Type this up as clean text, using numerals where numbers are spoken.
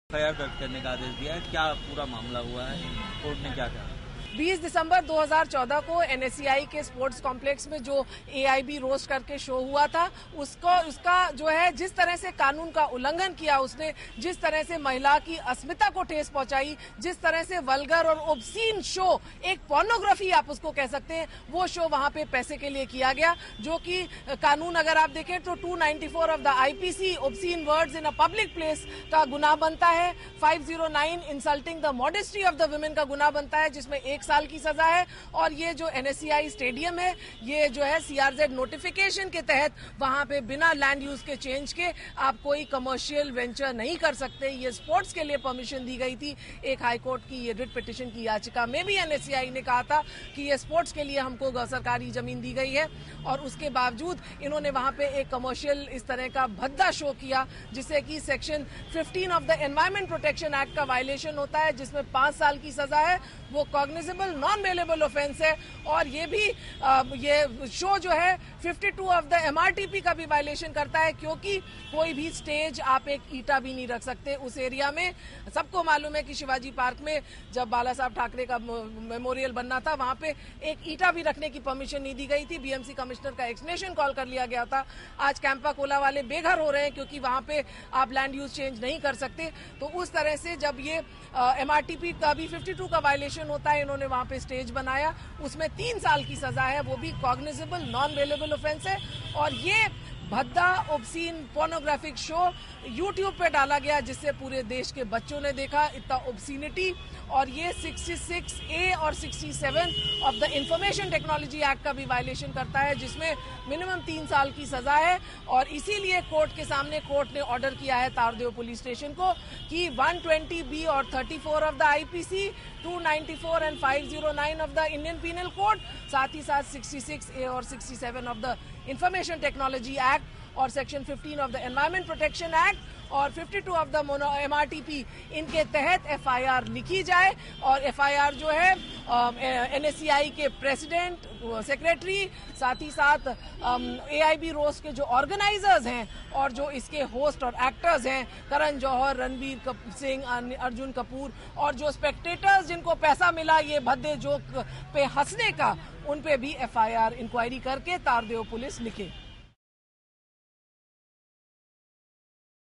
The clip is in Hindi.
एफआईआर दर्ज करने का आदेश दिया है। क्या पूरा मामला हुआ है, कोर्ट ने क्या कहा? 20 दिसंबर 2014 को एनएससीआई के स्पोर्ट्स कॉम्प्लेक्स में जो एआईबी रोस्ट करके शो हुआ था, उसका जो है जिस तरह से कानून का उल्लंघन किया उसने, जिस तरह से महिला की अस्मिता को ठेस पहुंचाई, जिस तरह से वल्गर और ऑब्सीन शो, एक पोर्नोग्राफी आप उसको कह सकते हैं, वो शो वहां पे पैसे के लिए किया गया, जो कि कानून अगर आप देखें तो 294 of the IPC obscene words in a public place का गुनाह बनता है। 509 insulting the modesty of the women का गुनाह बनता है, जिसमें 1 साल की सजा है। और ये जो एनएससीआई स्टेडियम है, ये जो है सीआरजेड नोटिफिकेशन के तहत वहां पे बिना लैंड यूज के चेंज के आप कोई कमर्शियल वेंचर नहीं कर सकते। ये स्पोर्ट्स के लिए परमिशन दी गई थी। एक हाईकोर्ट की ये रिट पिटिशन की याचिका में भी एनएससीआई ने कहा था कि ये स्पोर्ट्स के लिए हमको सरकारी जमीन दी गई है, और उसके बावजूद इन्होंने वहां पे एक कमर्शियल इस तरह का भद्दा शो किया, जिससे कि section 15 of the environment protection act का वायलेशन होता है, जिसमें 5 साल की सजा है। वो कॉग्निजेबल नॉन बेलेबल ऑफेंस है। और ये भी ये शो जो है 52 ऑफ द एमआरटीपी का भी वायलेशन करता है, क्योंकि कोई भी स्टेज आप एक ईटा भी नहीं रख सकते उस एरिया में। सबको मालूम है कि शिवाजी पार्क में जब बाला साहब ठाकरे का मेमोरियल बनना था, वहां पे एक ईटा भी रखने की परमिशन नहीं दी गई थी। बीएमसी कमिश्नर का एक्सप्लेनेशन कॉल कर लिया गया था। आज कैंपा कोला वाले बेघर हो रहे हैं क्योंकि वहां पे आप लैंड यूज चेंज नहीं कर सकते। तो उस तरह से जब ये एमआरटीपी का भी 52 का वायलेशन होता है, इन्होंने वहां पे स्टेज बनाया, उसमें 3 साल की सजा है, वो भी कॉग्निजेबल नॉन बेलेबल ऑफेंस है। और ये भद्दा ऑब्सीन पोर्नोग्राफिक शो यूट्यूब पे डाला गया, जिससे पूरे देश के बच्चों ने देखा इतना ऑब्सीनिटी। और ये 66A और 67 of the information technology act का भी वायलेशन करता है, जिसमें मिनिमम 3 साल की सजा है। और इसीलिए कोर्ट के सामने कोर्ट ने ऑर्डर किया है तारदेव पुलिस स्टेशन को कि 120B और 34 of the IPC, 294 and 509 of the Indian penal code, साथ ही साथ 66A और 67 of the information technology act और section 15 of the environment protection act और 52 ऑफ द एमआरटीपी, इनके तहत एफआईआर लिखी जाए। और एफआईआर जो है एनएससीआई के प्रेसिडेंट, सेक्रेटरी, साथ ही साथ एआईबी रोस्ट के जो ऑर्गेनाइजर्स हैं और जो इसके होस्ट और एक्टर्स हैं, करण जौहर, रणवीर सिंह, अर्जुन कपूर, और जो स्पेक्टेटर्स जिनको पैसा मिला ये भद्दे जोक पे हंसने का, उन पे भी एफआईआर इंक्वायरी करके तारदेव पुलिस लिखे।